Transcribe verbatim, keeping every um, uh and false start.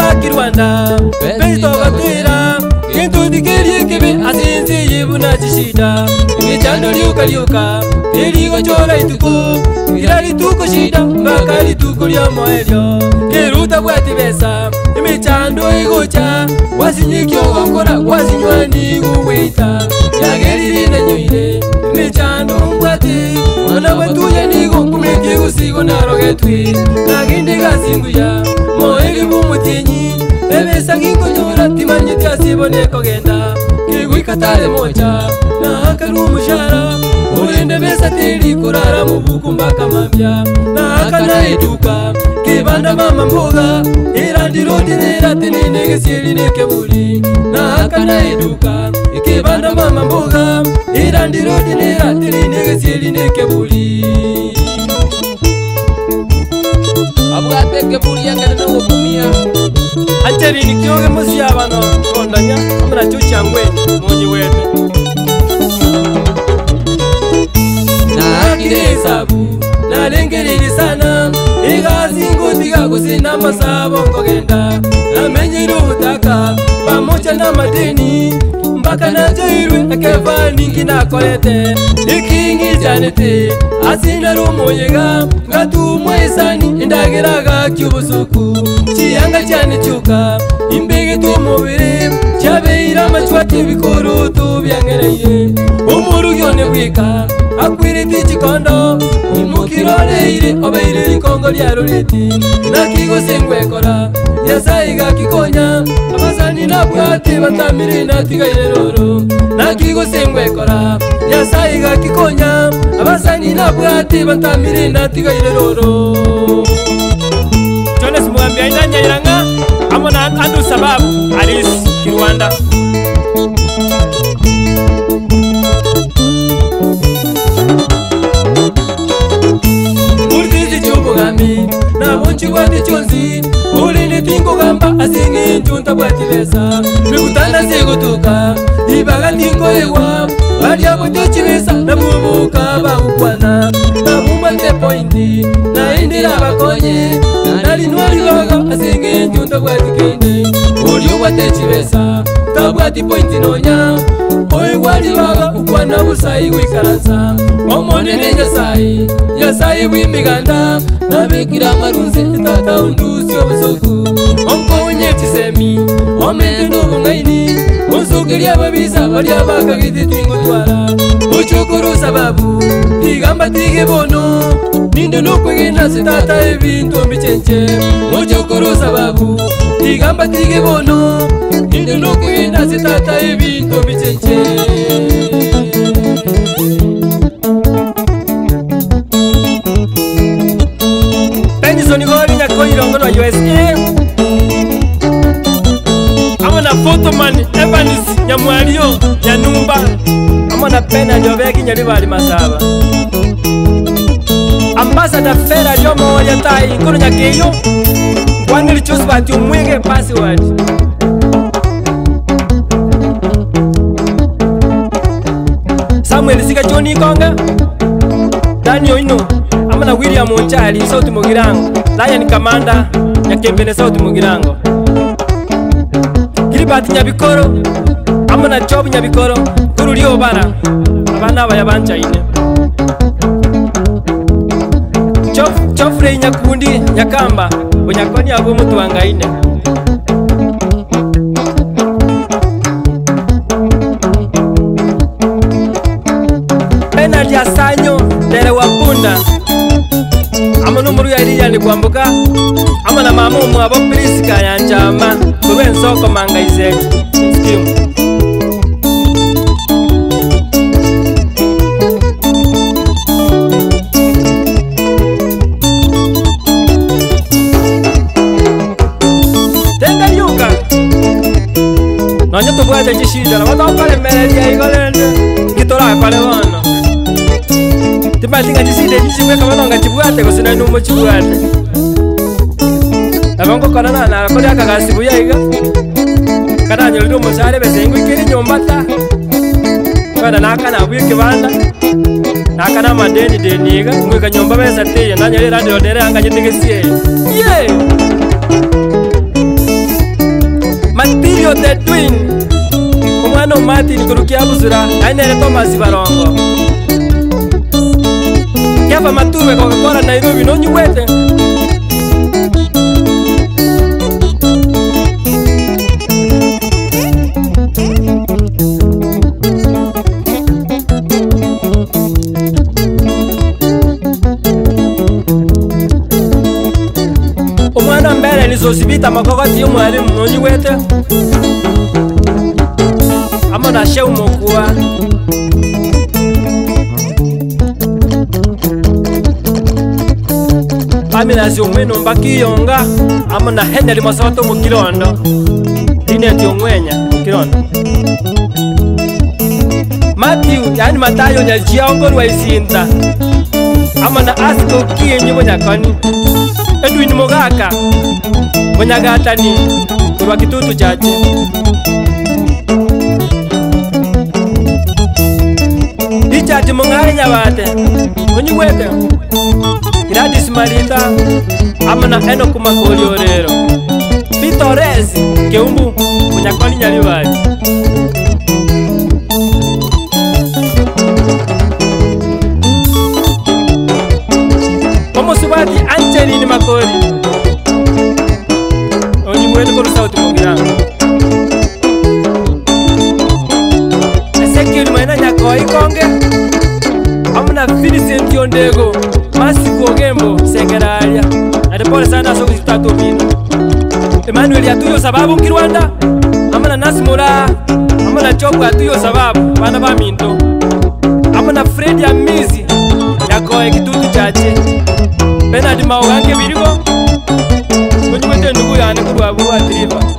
Kirwanda Pesto Gatira Kintu dikiri kibi asinzi yibuna chishida Michando liuka liuka Iligo chora ituku Irari tuko shida Mbakali tuko liya moelio Kiruta bwati besa Michando igucha Wasinyikyo wakora Wasinywani guwita Yageri na nyoide Michando mbwati Mwana wetuye nigo Kumiki gusigo narogetwi Nagindi gasinguya Moeli bumutinyi Ebesa ginkonyora Timanyiti asibone kogenda Kigwi katale moja Na hakaru umushara Urende besa tiri kurara mubuku mbaka mambya Na hakana iduka Kibanda mama mboga Irandi rodi nera tinine gesiri nekebuli Na hakana iduka Kibanda mama mboga Irandi rodi nera tinine gesiri nekebuli Abugate kebuli yangana nango kumia Acheri ni kioge musi abano Kondanya Amana chucha ngweni Monyi wete Na akire sabu Na lengeriri sana Igazi ngutika kusina masabo ngogenda Na menyiru utaka Pamocha na madeni Mbaka na jairwe Akefa ningi na kolete Ikingi janete Asina rumo yega Ngatu mwaisani Indagiraga kiubusuku Chianga chane chuka Imbege tu mubiri Chabeira machwati bikuru tu byangereye Umuru yone wika Akwiri tichi kondo Imukirone ire Obeire likongo liya ruriti Nakigo sengwekora Yasaiga kikonya Abasani na bwati batamiri na tigaire roro Nakigo sengwekora Yasaiga kikonya Abasani na bwati batamiri na tigaire roro Jones Mwambia inanya iranga Amona andu sababu Alice Kirwanda Murtizi chubu gami Na munchi wati chonzi Uli ni tingo gamba Asingi njunta wati lesa Mikutana sigutuka Ibaga tingo ewa Wadia buto chivesa Na mubuka baukwana Na mumante pointi Na indira bakonye Nali nwari logo Asingi njunta wati kende Uli wate chivesa Tabwati pointi nonya Oe wali logo Ukwana usai wikaransa Omone ne nyasai Nyasai wimiganda Nabekira marunze Tata undusi obusoku Onko unye chisemi Omende nubu ngaini Unsukiri ababisa Wali abaka giti tingu twara Uchukuru sababu Tigamba tige bono Ninde nukwegina sitata ebintu mbichenche Uchukuru sababu Tigamba tige bono Ninde nukwegina sitata ebintu mbichenche Penison igori nyako irongo no U S A Amona Photoman Evans Nyamwalio Nyanumba Amona Pena Njoveki Nyaribali Masaba Ambassador Fera Jomo Yatai Nkuru Nyakeyo Kwangili Chusbati umwege password Samuel Sika Johnny Konga Daniel Ino Amana William Onchali Sauti Mugirango Lion Commander Nyakembele Sauti Mugirango Kiribati Nyabikoro Amana Chobu Nyabikoro Kuru Lio Bara Abana aba yabancha ine Chof Chofre Nyakundi Nyakamba Onyakoni abo mutu wanga ine Penalty asanyo Tere wapunda Amanu muru yari yandi kwambuka Amana mamu mu abo Priska yanjama Kurwe nsoko manga ize Skimu Tenga yuka Nanya tubuaja jishida na wata pale meredia igolende Kitora pale wana Timbati nga jiside jishimwe kama nonga chibuate kusina numo chibuate Nabango kona na na kodi akagasibu yaiga Kana nyolido mosare besengu ikiri nyombata Kada naka na buye kibanda Naka na madeni deniga Ngwika nyomba besa tiye Nanya li radio dere anga jitige siye Yeah omwana omati nikurukia busura ainere Thomas Barongo kiava maturwe Coca-Cola Nairobi nonyuwete omwana mbere nizosibita makokoti y'omwalimu nonyuwete amo na sheu mokua pamina si omweno mbakiyonga amo na Henry Masoto mukirondo ineti omwenya mukirondo Matthew yani Matayo nyajiongo rwaisinta amo na Asko kienyi monyakoni Edwin Mogaka monyagatani kurwa kitutu chache Richard Mungare nyabate onyuwete Gladys Marita amana Enoch Makoli orero Vitores Keumbu munyakoni nyalibali Omosubati Angeline Makoli onyuwete koru sauti mongiranga Ezekiel Maina nyakoi konge amuna Vincent Yondego Masiko Gembo Sekeraria adepole sana soku zitatu bino Emmanuel yatuyo sababu nkirwanda amuna Nasmura amuna Chobu yatuyo sababu bana ba minto amuna Fred ya Mizi yakoe kitutu chache Bernard Mawange birigo onyuwete ndugu yane kurwa bwa driver